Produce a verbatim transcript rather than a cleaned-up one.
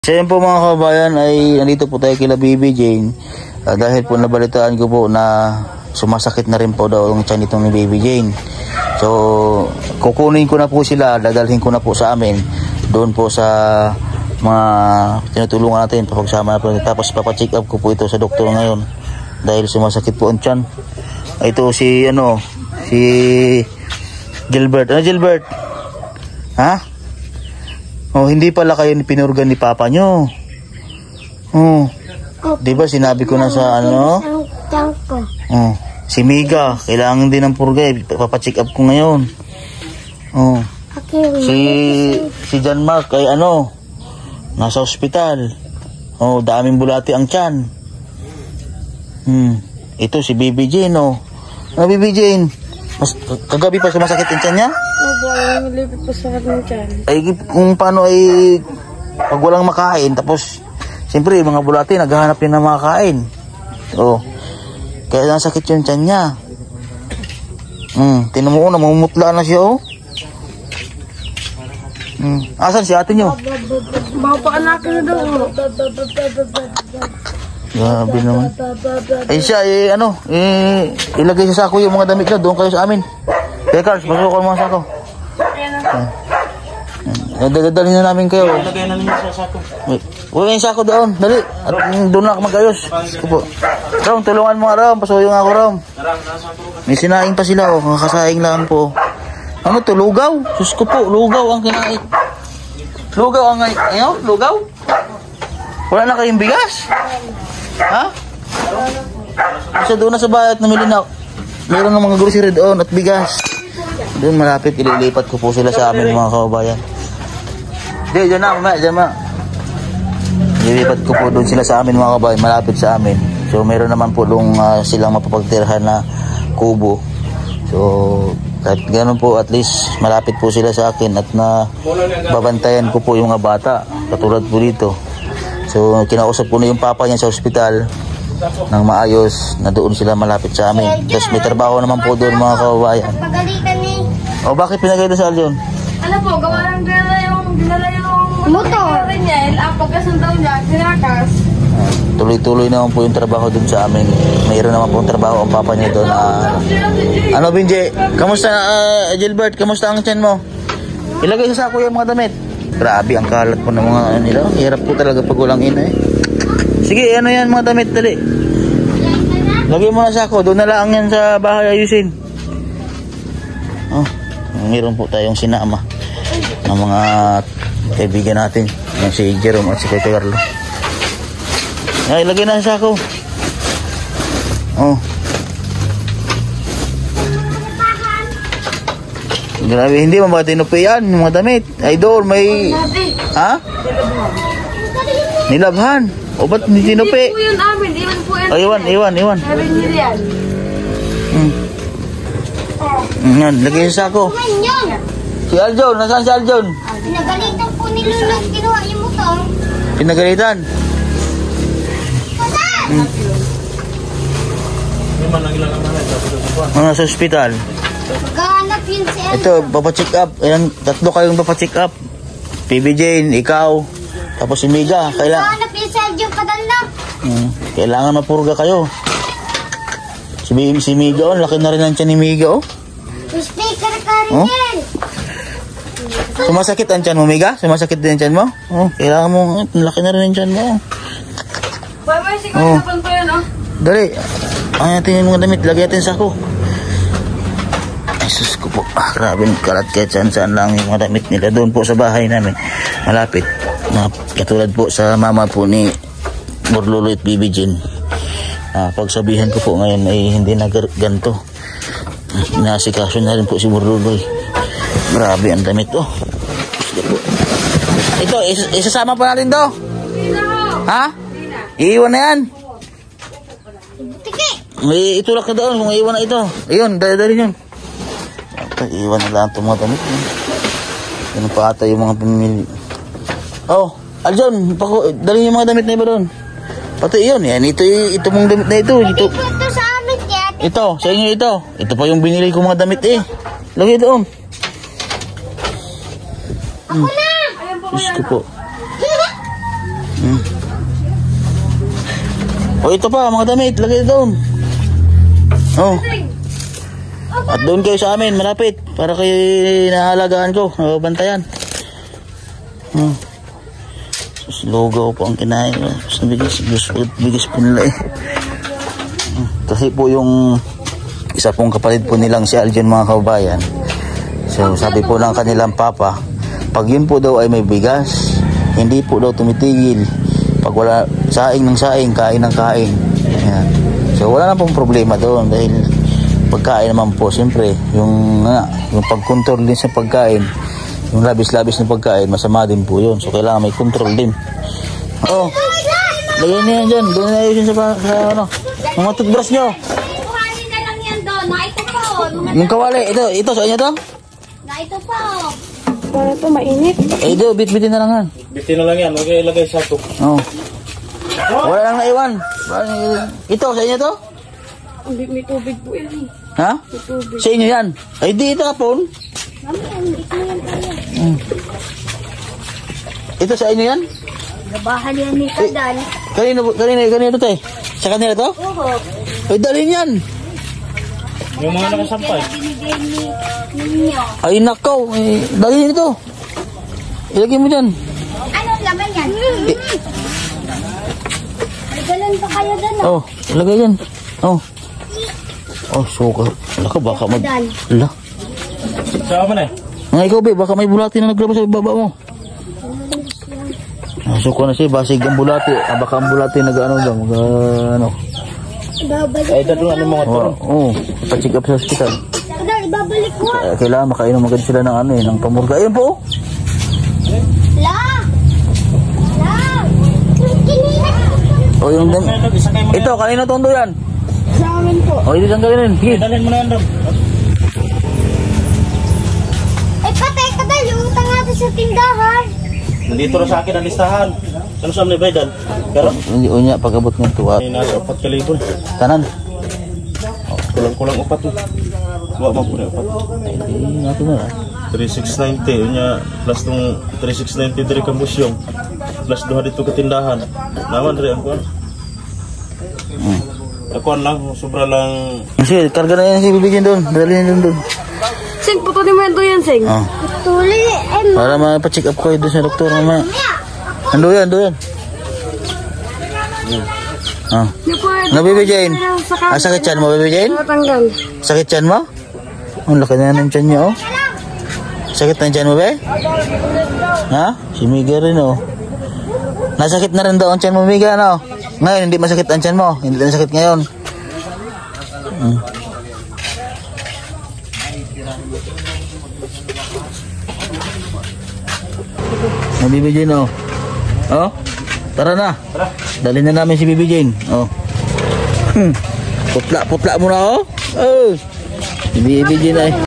So yun po mga kabayan, ay nandito po tayo kila Baby Jane uh, dahil po nabalitaan ko po na sumasakit na rin po daw ang tiyan itong ni Baby Jane. So kukunin ko na po sila, dadalhin ko na po sa amin doon po sa mga tinutulungan natin, papagsama na po. Tapos papacheck up ko po ito sa doktor ngayon dahil sumasakit po ang tiyan. Ito si ano, si Gilbert. Ano Gilbert? Ha? Oh, hindi pala kayo pinurgan ni Papa nyo. Oh. Di ba sinabi ko na sa ano? Oh, si Miga, kailangan din ng purga eh. Papacheck up ko ngayon. Oh. Si si John Mark ay ano? Nasa ospital. Oh, daming bulati ang tiyan. Hmm. Ito si Baby Jane, oh. Ah, Baby Jane. Mas, kagabi pa sumasakit ang tiyan niya? Malipit po sa kanyang tiyan. Ay, kung paano ay pag walang makain, tapos siyempre mga bulati naghahanap yun ng makain. Oh. Kaya nasakit yung tiyan niya. Hmm, tinan mo, namumutla na siya, oh. Hmm. Asan si ate nyo? Mapaanak na daw. Grabe naman. Ay siya, eh, ano, eh, ilagay sa sako yung mga damit na doon kayo sa amin. Kaya Carlos, pasukan mo ang sako. Eh, dadalhin na namin kayo. Ilagay na ninyo sa sako. Huwag yung sako doon, dali. At doon na ako mag-ayos. Ram, tulungan mo nga Ram, pasuyong ako Ram. May sinaing pa sila, oh, kakasaing lang po. Ano to, lugaw? Sus ko po, lugaw ang kinain. Lugaw ang, ano, lugaw? Wala na kayong bigas? Ha? Kasi doon na sa bahay at namili na. Meron ng mga grocery doon at bigas. Doon malapit, ililipat ko po sila sa amin mga kababayan. Di, dyan na, mamaya, dyan na. Ililipat ko po doon sila sa amin mga kababayan, malapit sa amin. So meron naman po doon uh, silang mapapagtirhan na kubo. So kahit ganoon po, at least malapit po sila sa akin at na babantayan ko po yung mga bata. Katulad po dito. So kinausap ko na yung papa niya sa ospital nang maayos na doon sila malapit sa amin. Tapos may trabaho naman po doon mga kababayan. O bakit pinagayda sa Aljon? Ano po, gawa lang dinala yung, dinala yung motor niya. Pagkasundaw niya, sinakas. Tuloy-tuloy naman po yung trabaho doon sa amin. Mayroon naman po yung trabaho ang papa niya doon. Uh, ano Binje? Kamusta uh, Gilbert? Kamusta ang tiyan mo? Ilagay sa sako yung mga damit. Grabe ang kalat po ng mga ano nila. Hirap po talaga pag walang ina eh. Sige, ano yan mga damit, dali. Lagay mo na sa ako, doon na lang yan sa bahay ayusin. Oh, mayroon po tayong sinama ng mga kaibigan natin. Yan si Jerome at si Kuya Carlo. Ay, lagay na sa ako. Oh. Grabe, hindi mo ba tinupi yan, mga damit? Idol, may... Ha? Nilabhan. O ba't hindi tinupi? Hindi po yun amin, iwan po yan. O, iwan, iwan, iwan. Sabi niya yan. Hmm. Yan, lagay sa ako. Si Aljon, nasaan si Aljon? Pinagalitan po ni Lulot, kinuha yung motor. Pinagalitan? Hmm. Mga sa ospital. Maghanap yun si Elmo. Ito, papacheck up. Ayan, tatlo kayong papacheck up. Baby Jane, ikaw, tapos si Miga. Kailangan, Maghanap yun si Elmo padala. hmm, kailangan mapurga kayo. Si, si Miga, oh, laki na rin ang tiyan ni Miga, oh. Speaker ka rin Oh? yan. Sumasakit ang tiyan mo, Miga? Sumasakit din ang tiyan mo? Oh, kailangan mo, laki na rin ang tiyan mo. Bye bye, si Oh. Kuya pa yan, oh. Dali, ang natin yung mga damit, lagay natin sa ako. Ay, sus ko po. Ah, grabe, kalat kaya saan saan lang yung mga damit nila. Doon po sa bahay namin, malapit. Na, katulad po sa mama po ni Morlolo at Baby Jane. Ah, pagsabihan ko po ngayon ay hindi na ganito. Inasikaso na rin po si Morlolo. Grabe ang damit, oh. Ito, is isasama pa natin to. Ha? Iiwan na yan. May itulak na doon kung iiwan na ito. Ayun, dali-dali yun. Ito, iiwan na lang itong mga damit. Yan pa ata yung mga pamili. Oh, Aljon, dali yung mga damit na iba doon. Pati yun, yan. Ito, ito mong damit na ito. Ito, Ito sa amin, Kat. ito, sa inyo ito. Ito pa yung binili ko mga damit eh. Lagay doon. Ako na. Diyos ko po. O ito pa, mga damit. Lagay doon. Oh. At doon kayo sa amin, malapit. Para kayo nahalagaan ko. Nababantayan. Hmm. Lugaw po ang kinain. Sa bigis, bigis, bigis po nila eh. Hmm. Kasi po yung isa pong kapatid po nilang si Aljon, mga kababayan. So sabi po ng kanilang papa, pag yun po daw ay may bigas, hindi po daw tumitigil. Pag wala, saing ng saing, kain ng kain. Ayan. So wala na pong problema doon dahil pagkain naman po, siyempre, yung, nga, yung pag-control din sa pagkain, yung labis-labis na pagkain, masama din po yun. So kailangan may control din. Oh, lagyan niya yan dyan. Doon na yun sa, sa ano, mga toothbrush nyo. Kuhanin na lang yan doon. Na ito po. Yung kawali, ito, ito sa inyo to? Na ito po. Para to mainit. Eh, ito, bit-bitin na lang yan. Bitin na lang yan, huwag kayo ilagay sa ito. Oh. Wala lang naiwan. Ito, sa inyo to? Hindi, may tubig po yan. Ha? May tubig. Sa inyo yan? Ay, di ito kapon. Mami, ito yan tayo. Hmm. Ito sa inyo yan? Nabahan yan ni Kadan. Kanino, kanino, kanino to eh? Sa kanila to? Oo. Ay, dalhin yan. Yung mga nakasampay. Binigay ni ninyo. Ay, nakaw. Eh, dalhin ito. Ilagay mo dyan. Anong laman yan? Eh, May galon pa kayo doon. oh, ilagay yan. Oh. Oh, suka. Wala ka, baka mag... Wala. Saan mo na eh? Nga ikaw, be, baka may bulati na naglabas sa baba mo. Ah, suka na siya, basig ang bulati. Ah, baka ang bulati nag-ano daw, mag... ano. Ibabalik Ay, dadungan ng mga Oo, turong. oh, pa-check up sa hospital. Kadan, ibabalik ko. Eh, kailangan makainom agad sila ng ano eh, ng pamurga. Ayun po. La! La! Kinina! O yung dam... Ito, kanino tondo yan? Sa amin po. O, ito siyang gawin. Sige. Dalhin mo na yan, Dam. Ay, patay ka dahil. Yung utang natin sa tindahan. Nandito na sa akin ang listahan. Ano sa mga baydan? Pero, Hindi, o niya, pag-abot ng tuwa. ay nasa upat kalibon. Tanan. Kulang-kulang upat eh. Buwa mo po na upat. Hindi natin na. thirty-six ninety. Yun niya, plus nung thirty-six ninety dari kambusyong. Plus duha dito katindahan. Naman dari ang kuwan. Hmm. Akuan lang, sobra lang. Sige, karga na yan si bibigyan doon. Dalhin doon doon. Sing, putunin mo yan to yan, Sing. Oh. Tuli. Ay, Para ma-check up ko doon sa doktor naman. Ando yan, ando yan. Ah. Yung po, Nabibigyan. Ah, sakit yan mo, bibigyan? natanggal. Sakit yan mo? Ang laki na ng tiyan niya, oh. Sakit na tiyan mo, be? Ha? Si Miga rin, oh. Nasakit na rin daw ang tiyan mo, Miga, no? Ngayon, hindi masakit ang tiyan mo. Hindi na sakit ngayon. Hmm. Nabibigyan, oh. Oh? Tara na. Dalhin na namin si Bibi Jane. Oh. Putla, putla mo na, oh. Oh. Si Bibi Jane ay.